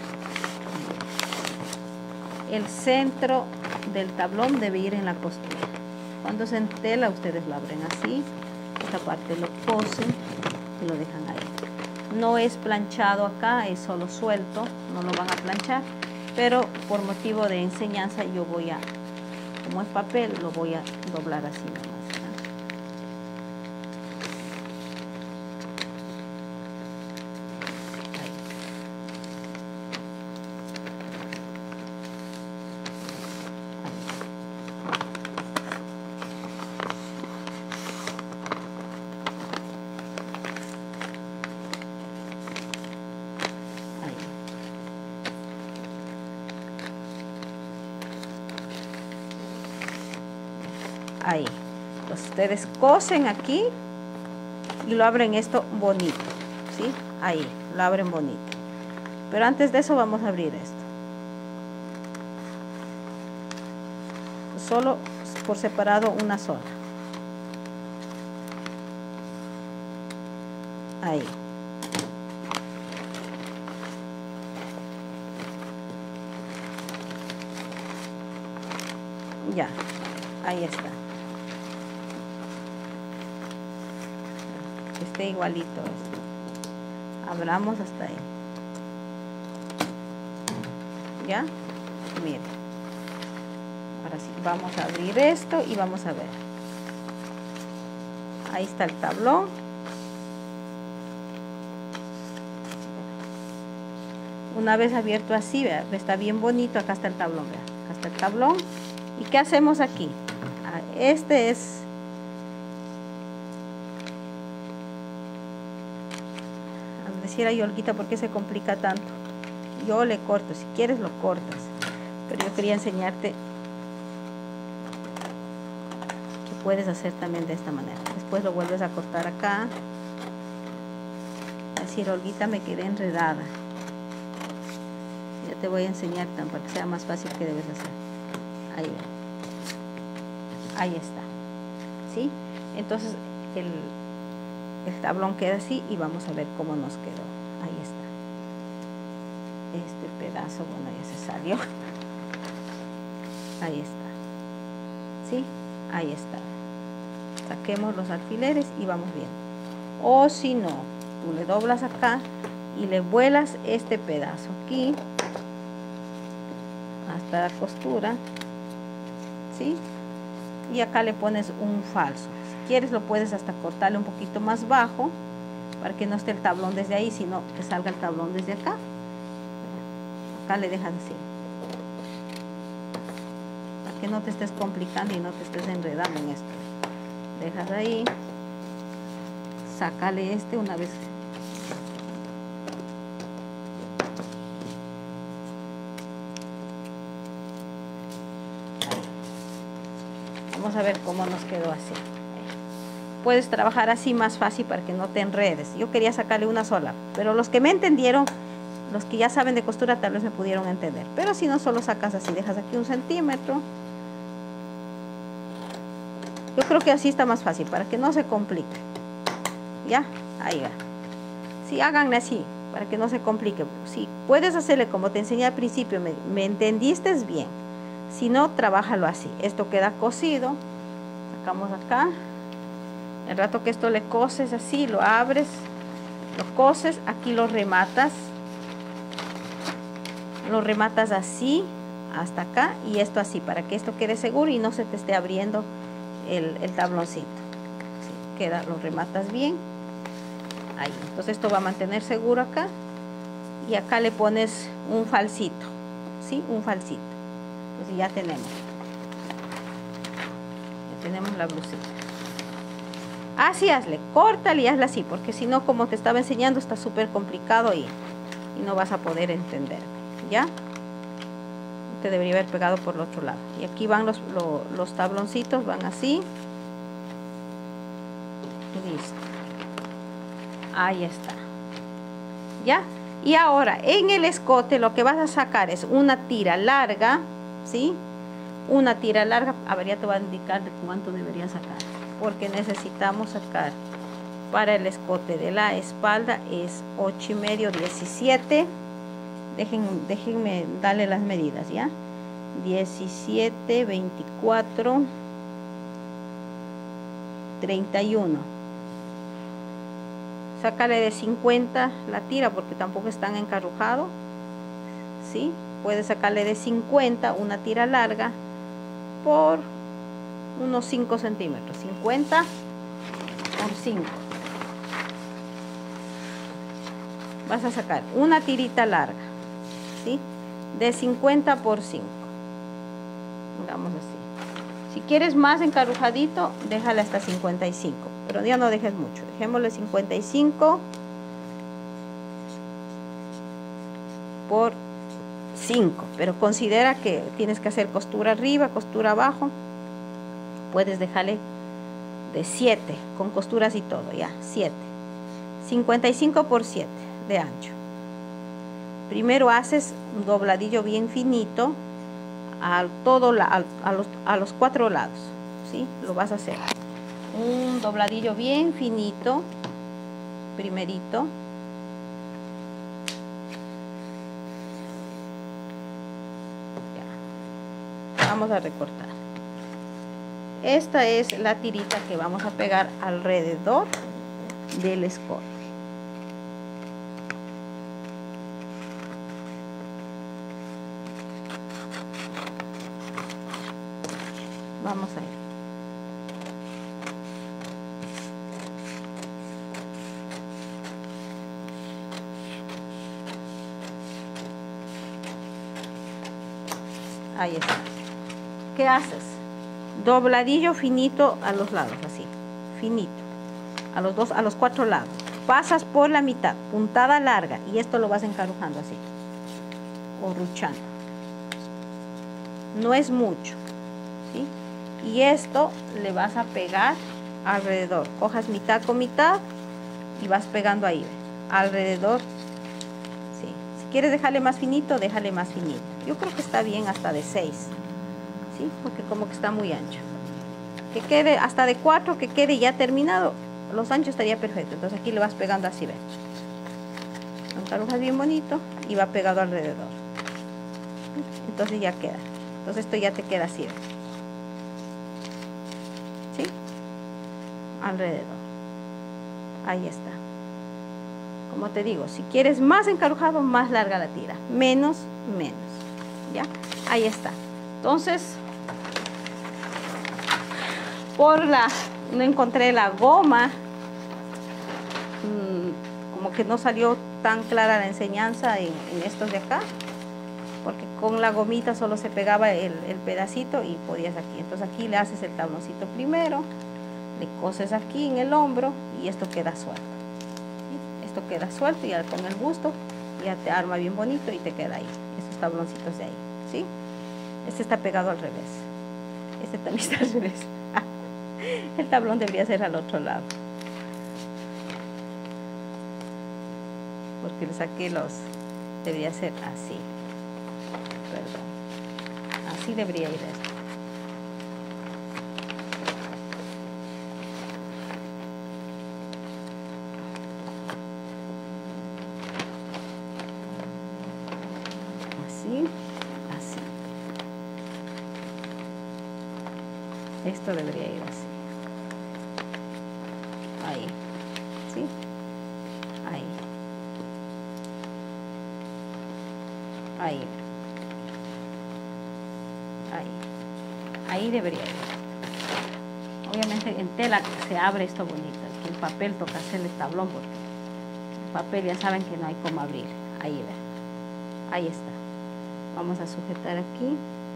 El centro del tablón debe ir en la costura. Cuando se entela, ustedes lo abren así, esta parte lo cosen y lo dejan ahí. No es planchado acá, es solo suelto, no lo van a planchar, pero por motivo de enseñanza yo voy a, como es papel, lo voy a doblar así nomás. Ahí, entonces ustedes cosen aquí y lo abren esto bonito, ¿sí? Ahí, lo abren bonito. Pero antes de eso vamos a abrir esto. Solo por separado una sola. Ahí. Ya, ahí está. Esté igualito esto. Abramos hasta ahí. ¿Ya? Miren. Ahora sí, vamos a abrir esto y vamos a ver. Ahí está el tablón. Una vez abierto así, vea, está bien bonito. Acá está el tablón, vea. Acá está el tablón. ¿Y qué hacemos aquí? Este es... decir a Olguita, ¿por qué se complica tanto? Yo le corto, si quieres lo cortas, pero yo quería enseñarte que puedes hacer también de esta manera. Después lo vuelves a cortar acá. Decir, Olguita, me quedé enredada. Ya te voy a enseñar para que sea más fácil que debes hacer. Ahí ven. Ahí está, ¿sí? Entonces el tablón queda así y vamos a ver cómo nos quedó. Ahí está. Este pedazo, bueno, ya se salió. Ahí está. ¿Sí? Ahí está. Saquemos los alfileres y vamos bien. O si no, tú le doblas acá y le vuelas este pedazo aquí hasta la costura. ¿Sí? Y acá le pones un falso. Si quieres lo puedes hasta cortarle un poquito más bajo para que no esté el tablón desde ahí, sino que salga el tablón desde acá. Acá le dejas así, para que no te estés complicando y no te estés enredando en esto. Dejas ahí, sácale este una vez Vamos a ver cómo nos quedó así. Puedes trabajar así más fácil para que no te enredes. Yo quería sacarle una sola, pero los que me entendieron, los que ya saben de costura, tal vez me pudieron entender. Pero si no, solo sacas así, dejas aquí 1 centímetro. Yo creo que así está más fácil, para que no se complique. Ya, ahí va. Sí, háganle así, para que no se complique. Si puedes hacerle como te enseñé al principio, me entendiste bien. Si no, trabájalo así. Esto queda cosido. Sacamos acá. El rato que esto le coses así, lo abres, lo coses, aquí lo rematas así hasta acá y esto así, para que esto quede seguro y no se te esté abriendo el tabloncito. Así queda, lo rematas bien. Ahí, entonces esto va a mantener seguro acá y acá le pones un falsito, ¿sí? Un falsito. Entonces ya tenemos la blusita. Así hazle, córtale y hazla así, porque si no, como te estaba enseñando, está súper complicado y no vas a poder entender, ¿ya? Te debería haber pegado por el otro lado. Y aquí van los tabloncitos, van así. Listo. Ahí está. ¿Ya? Y ahora, en el escote lo que vas a sacar es una tira larga, ¿sí? Una tira larga, a ver, ya te voy a indicar de cuánto debería sacar. Porque necesitamos sacar para el escote de la espalda es 8,5, 17. Déjenme darle las medidas, ¿ya? 17, 24, 31. Sácale de 50 la tira porque tampoco es tan encarrujado, ¿sí? Puedes sacarle de 50 una tira larga por unos 5 centímetros, 50 por 5. Vas a sacar una tirita larga, ¿sí? De 50 por 5. Hagamos así. Si quieres más encarrujadito, déjale hasta 55, pero ya no dejes mucho. Dejémosle 55 por 5, pero considera que tienes que hacer costura arriba, costura abajo. Puedes dejarle de 7 con costuras y todo, ya, 7. 55 por 7 de ancho. Primero haces un dobladillo bien finito a los 4 lados, ¿sí? Lo vas a hacer. Un dobladillo bien finito, primerito. Ya. Vamos a recortar. Esta es la tirita que vamos a pegar alrededor del escote. Vamos a ir. Ahí está. ¿Qué haces? Dobladillo finito a los lados, así, finito, a los 4 lados. Pasas por la mitad, puntada larga, y esto lo vas encarujando así, o ruchando. No es mucho, ¿sí? Y esto le vas a pegar alrededor. Cojas mitad con mitad y vas pegando ahí, alrededor. Sí. Si quieres dejarle más finito, déjale más finito. Yo creo que está bien hasta de 6. ¿Sí? Porque como que está muy ancho. Que quede hasta de 4, que quede ya terminado. Los anchos estaría perfecto. Entonces aquí le vas pegando así, ¿ves? Lo encarujas bien bonito y va pegado alrededor. Entonces ya queda. Entonces esto ya te queda así, ¿ves? ¿Sí? Alrededor. Ahí está. Como te digo, si quieres más encarujado, más larga la tira. Menos. ¿Ya? Ahí está. Entonces, no encontré la goma, como que no salió tan clara la enseñanza en estos de acá, porque con la gomita solo se pegaba el pedacito y podías aquí. Entonces aquí le haces el tabloncito primero, le coses aquí en el hombro y esto queda suelto. ¿Sí? Esto queda suelto y ya con el busto ya te arma bien bonito y te queda ahí, esos tabloncitos de ahí, ¿sí? Este está pegado al revés. Este también está al revés. El tablón debería ser al otro lado. Porque le saqué los... Debería ser así. Perdón. Así debería ir esto. Así. Así. Esto debería ir así. Ahí. ¿Sí? Ahí. Ahí. Ahí. Ahí debería ir. Obviamente en tela se abre esto bonito. Aquí el papel toca hacerle tablón porque el papel ya saben que no hay cómo abrir. Ahí ve. Ahí está. Vamos a sujetar aquí.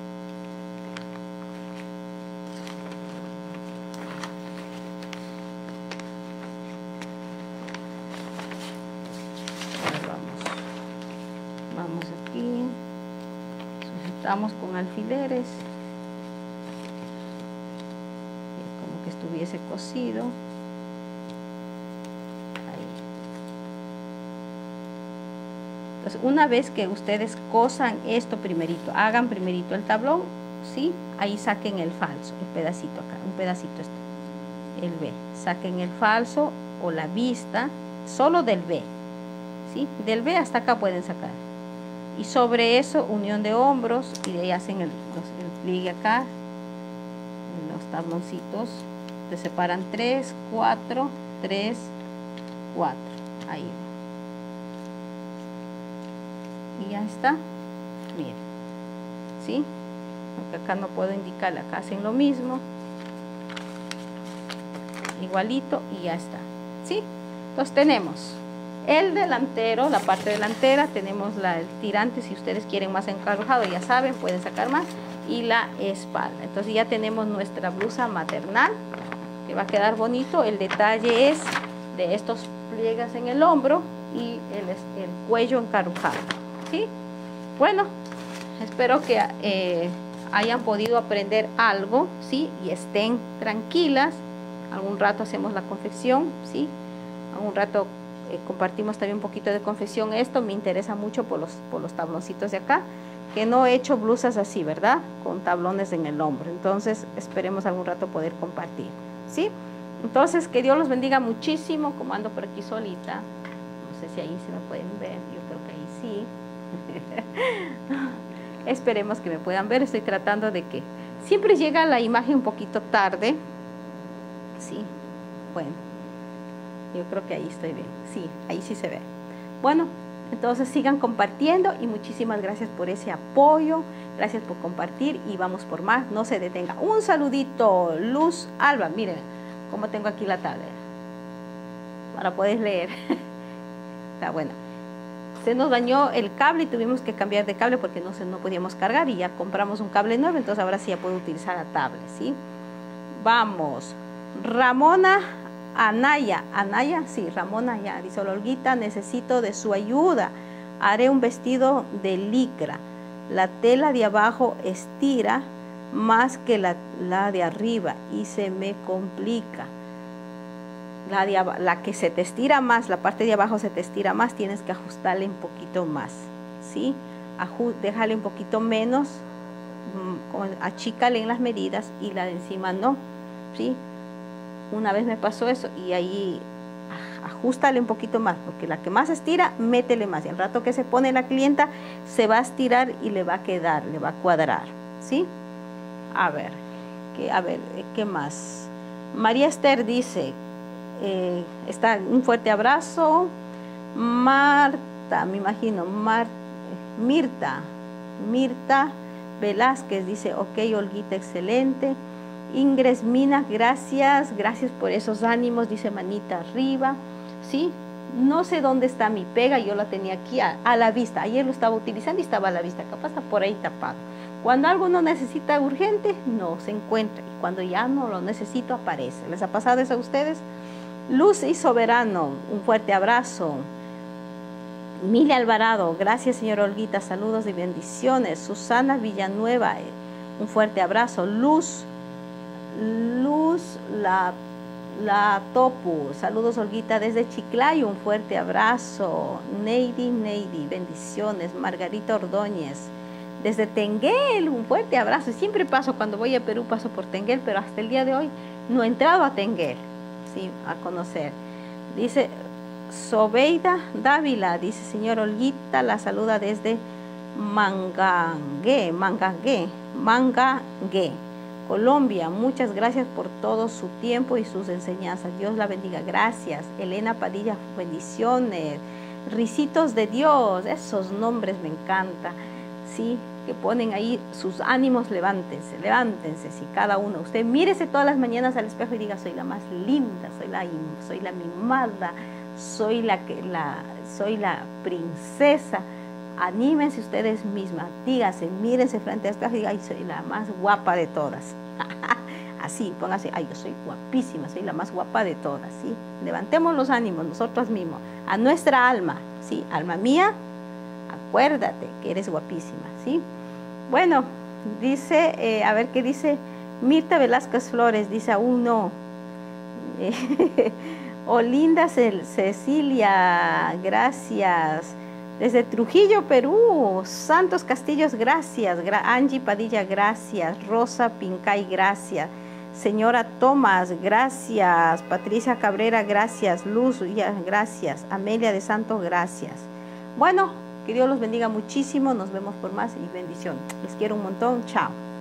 Vamos aquí, sujetamos con alfileres, como que estuviese cosido. Ahí. Entonces, una vez que ustedes cosan esto primerito, hagan primerito el tablón, ¿sí? Ahí saquen el falso, el pedacito acá, un pedacito este, el B. Saquen el falso o la vista, solo del B, ¿sí? Del B hasta acá pueden sacar. Y sobre eso, unión de hombros, y de ahí hacen el pliegue acá, en los tabloncitos, te separan 3, 4, 3, 4, ahí. Y ya está, miren, ¿sí? Aunque acá no puedo indicarle, acá hacen lo mismo, igualito, y ya está, ¿sí? Entonces tenemos el delantero, la parte delantera, tenemos el tirante, si ustedes quieren más encarujado, ya saben, pueden sacar más, y la espalda. Entonces ya tenemos nuestra blusa maternal, que va a quedar bonito. El detalle es de estos pliegues en el hombro y el cuello encarujado, ¿sí? Bueno, espero que hayan podido aprender algo, ¿sí? Y estén tranquilas. Algún rato hacemos la confección, ¿sí? Algún rato compartimos también un poquito de confección. Esto me interesa mucho por los tabloncitos de acá, que no he hecho blusas así, ¿verdad? Con tablones en el hombro. Entonces esperemos algún rato poder compartir, ¿sí? Entonces que Dios los bendiga muchísimo. Como ando por aquí solita, no sé si ahí se me pueden ver, yo creo que ahí sí. Esperemos que me puedan ver. Estoy tratando de que siempre llega la imagen un poquito tarde, sí. Bueno, yo creo que ahí estoy bien. Sí, ahí sí se ve. Bueno, entonces sigan compartiendo y muchísimas gracias por ese apoyo. Gracias por compartir y vamos por más. No se detenga. Un saludito, Luz Alba. Miren cómo tengo aquí la tabla para poder leer. Está bueno. Se nos dañó el cable y tuvimos que cambiar de cable porque no podíamos cargar y ya compramos un cable nuevo. Entonces ahora sí ya puedo utilizar la tablet, ¿sí? Vamos. Ramona Anaya, sí, Ramona ya, dice Olguita, necesito de su ayuda. Haré un vestido de licra. La tela de abajo estira más que la de arriba y se me complica. La que se te estira más, la parte de abajo se te estira más, tienes que ajustarle un poquito más, ¿sí? Déjale un poquito menos, achícale en las medidas y la de encima no, ¿sí? Una vez me pasó eso y ahí ajustale un poquito más, porque la que más estira, métele más. Y al rato que se pone la clienta, se va a estirar y le va a quedar, le va a cuadrar, ¿sí? A ver, ¿qué más? María Esther dice, un fuerte abrazo. Marta, me imagino, Mirta Velázquez dice, ok, Olguita, excelente. Ingres Minas, gracias por esos ánimos, dice manita arriba, ¿sí? No sé dónde está mi pega, yo la tenía aquí a la vista, ayer lo estaba utilizando y estaba a la vista, capaz está por ahí tapado. Cuando algo no necesita urgente, no se encuentra, y cuando ya no lo necesito, aparece. ¿Les ha pasado eso a ustedes? Luz y Soberano, un fuerte abrazo. Milia Alvarado, gracias señora Olguita, saludos y bendiciones. Susana Villanueva, un fuerte abrazo. Luz la Topu, saludos Olguita desde Chiclayo, un fuerte abrazo. Neidi, bendiciones. Margarita Ordóñez, desde Tenguel, un fuerte abrazo. Siempre paso, cuando voy a Perú paso por Tenguel, pero hasta el día de hoy no he entrado a Tenguel, sí, a conocer. Dice Sobeida Dávila, dice señor Olguita, la saluda desde Mangagué, Colombia. Muchas gracias por todo su tiempo y sus enseñanzas. Dios la bendiga. Gracias. Elena Padilla, bendiciones. Ricitos de Dios, esos nombres me encantan, ¿sí? Que ponen ahí sus ánimos, levántense, sí, cada uno. Usted mírese todas las mañanas al espejo y diga, soy la más linda, soy la mimada, soy la princesa. Anímense ustedes mismas, díganse, mírense frente al espejo y digan, ay, soy la más guapa de todas. Así, póngase, ay, yo soy guapísima, soy la más guapa de todas, ¿sí? Levantemos los ánimos nosotros mismos, a nuestra alma, ¿sí? Alma mía, acuérdate que eres guapísima, ¿sí? Bueno, dice, a ver qué dice Mirta Velázquez Flores, dice, aún no. Olinda Cecilia, gracias. Desde Trujillo, Perú. Santos Castillos, gracias. Angie Padilla, gracias. Rosa Pincay, gracias. Señora Tomás, gracias. Patricia Cabrera, gracias. Luz, gracias. Amelia de Santos, gracias. Bueno, que Dios los bendiga muchísimo. Nos vemos por más y bendición. Les quiero un montón. Chao.